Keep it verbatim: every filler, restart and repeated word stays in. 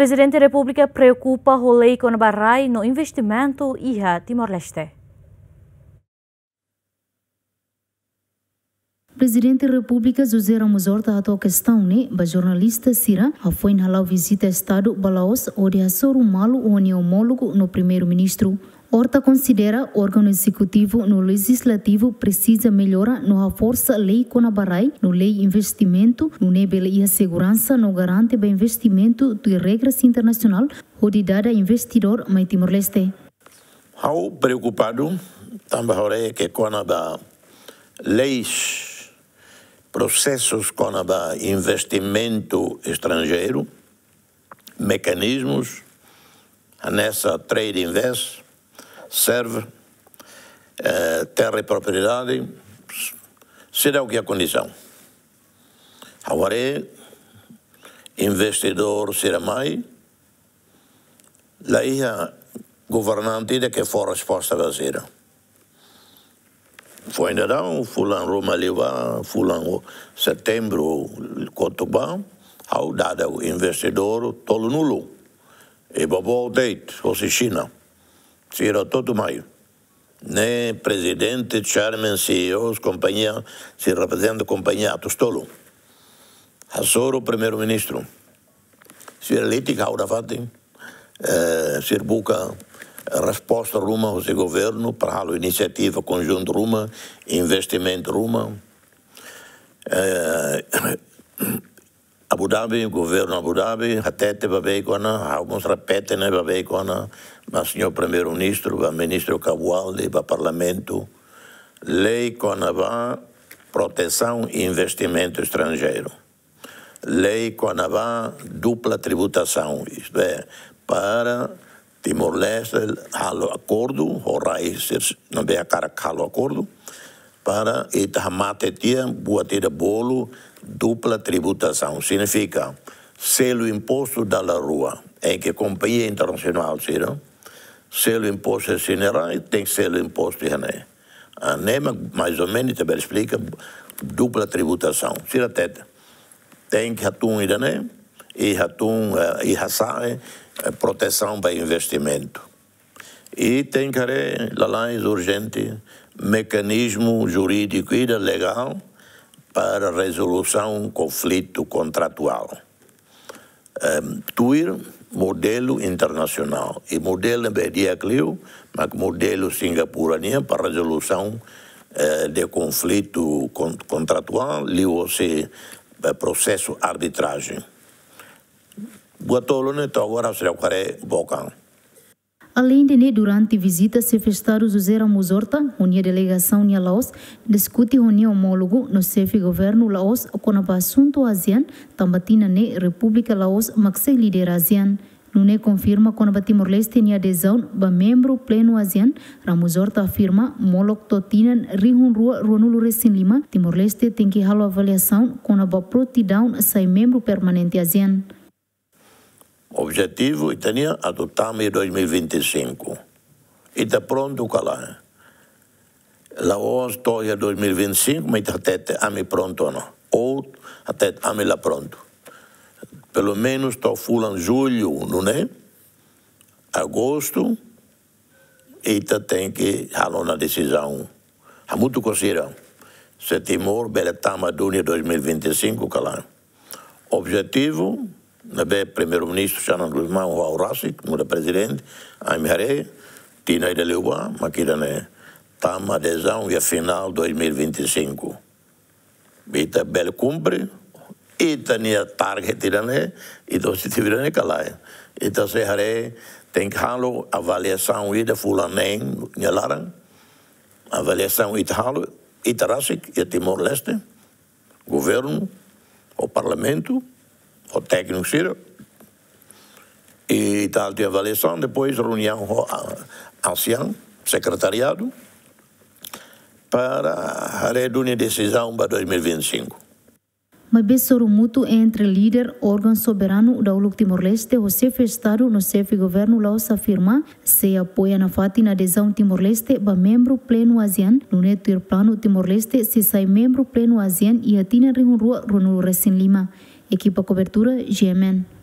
Presidente da República preocupa rolê com a Bahrein no investimento e a Timor-Leste. Presidente da República José Ramos Horta atou a questão, né? A jornalista Sira foi na visita ao Estado Balaos, onde assou um malo o homólogo no primeiro-ministro. Horta considera o órgão executivo no legislativo precisa melhorar no força lei com a Bahrein, no lei investimento, no nível e a segurança no garante o investimento de regras internacional onde dada investidor mais Timor-Leste. Estou preocupado também que com a leis, processos com a investimento estrangeiro, mecanismos nessa trade invest serve eh, terra e propriedade, será o que é a condição. Agora, investidor será mais, lá é governante de que for a resposta brasileira. Foi ainda não, fulano Roma Liva, fulano setembro, Cotubá, ao dado o investidor todo nulo. E babou date, ou se China. Será todo maio. Nem presidente, chairman, C E Os, companhia, se representa companhia, tostolo. Assoro o primeiro-ministro. Se é lítica, ahora fate, se busca resposta ruma ao seu governo para a iniciativa conjunto ruma, investimento ruma. Abu Dhabi, governo Abu Dhabi, até te babei com a, alguns repetem, né, babei com a, mas senhor primeiro-ministro, o ministro Cabualdi, o parlamento, lei com a proteção e investimento estrangeiro, lei com a dupla tributação, isto é, para Timor-Leste, halo acordo, o raiz, não vê a cara halo acordo, para Itahamate-tia, boa tira bolo, dupla tributação. Significa, selo imposto da rua, em que companhia internacional será, selo imposto general, tem selo imposto de né. A NEMA, mais ou menos, também explica, dupla tributação. Será teta. Tem que atum e né, e atum e hasae, proteção para investimento. E tem que haver, lá urgente, mecanismo jurídico e legal para resolução do conflito contratual. Um, tuir modelo internacional e modelo de Clio, mas modelo singapurano para resolução uh, de conflito con contratual e o processo arbitragem. Boatolo neto agora será o cara bocão. Além de, durante a visita, se festado José Ramos Horta, a delegação em Laos, discute com o homólogo no chefe governo Laos com o assunto ASEAN, também na República Laos, mas se lidera ASEAN. Nune confirma com a Timor-Leste em adesão a membro pleno ASEAN. Ramos Horta afirma, molok totinan rihun rua Ronulu Resin Lima, Timor-Leste tem que halo avaliação com a prontidão a ser membro permanente ASEAN. O objetivo é adotar em dois mil e vinte e cinco. E está pronto para lá. Laos estou em dois mil e vinte e cinco, mas até a mim pronto ou não. Ou até a mim lá pronto. Pelo menos estou full em julho, não é? Agosto. E tem que haver uma decisão. Há muito considerar. Se Timor, Beletama, Dunia dois mil e vinte e cinco, calá. Objetivo. Nabe primeiro-ministro Xanan Guzmán o Aurasic, no presidente, a Imharé, Tina e de Leuba, maquila né, tama adesão e a final dois mil e vinte e cinco. Ita bel cumpre, ita nia target né, e do se tiverane calai. Ita se haré tem que halo avaliação ida fulanem, nhalaran, avaliação ita halo, ita Rasic e Timor-Leste, governo, o parlamento, o técnico Ciro, e tal de avaliação, depois reunião ancião, secretariado, para a reunião de decisão para dois mil e vinte e cinco. Mas besoro mútuo entre líder órgão soberano da Uluk Timor-Leste, o chefe Estado no chefe governo Laos afirma se apoia na fati na adesão Timor-Leste para membro pleno ASEAN, no neto plano Timor-Leste se sai membro pleno ASEAN e atina rihun rua Ronulu Resin Lima. Equipa cobertura G M N.